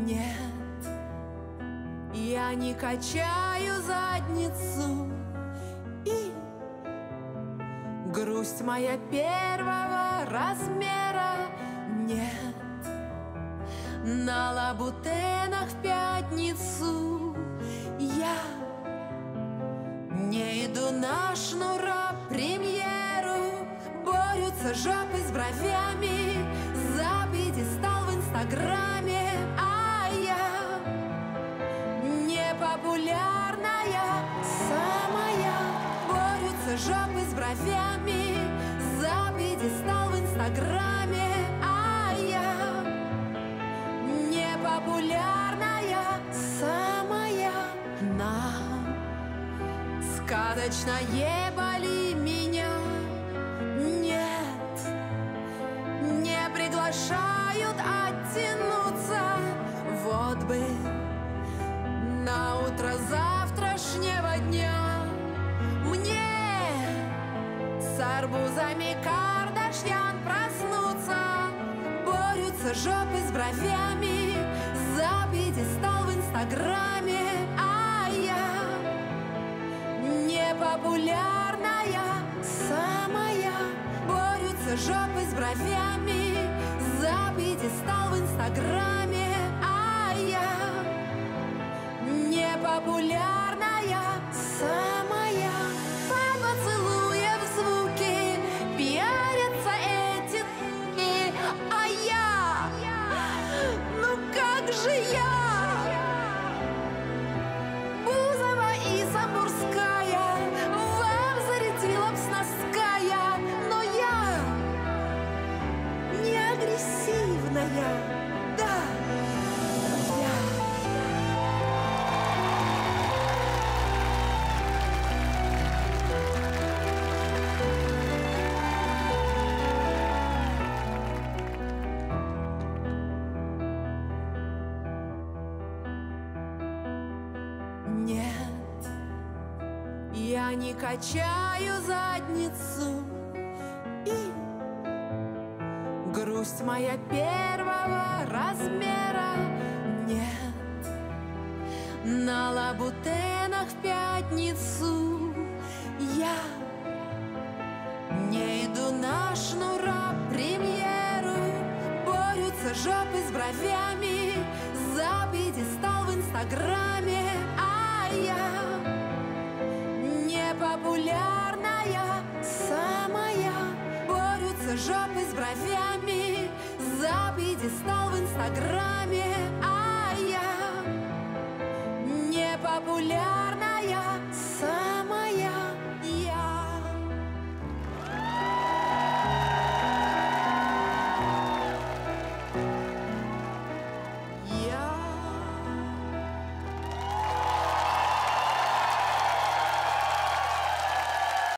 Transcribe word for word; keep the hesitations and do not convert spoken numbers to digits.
Нет, я не качаю задницу, и грусть моя первого размера. Нет, на лабутенах в пятницу я не иду на шнура-премьеру. Борются жопы с бровями за пьедестал в инстаграме, а я непопулярная самая. Борются жопы с бровями за пьедестал в инстаграме, а я непопулярная самая. На сказочно ебали меня. Нет, не приглашают оттянуться. Вот бы на утро завтрашнего дня мне с арбузами Кардашьян проснуться. Борются жопы с бровями за пьедестал в инстаграме, а я непопулярная самая. Борются жопы с бровями за пьедестал в инстаграме, а я непопулярная самая. По поцелуям в звуки пиарятся эти н***и, а я, ну как же я? Бузова и Самбурская, вам зарядила бсноская, но я не агрессивная, да, я. Нет, я не качаю задницу, и грусть моя первого размера. Нет, на лабутенах в пятницу я не иду на шнура-премьеру. Борются жопы с бровями за пьедестал в инстаграме, а я непопулярная самая. Борются жопы с бровями за пьедестал в инстаграме, а я непопулярная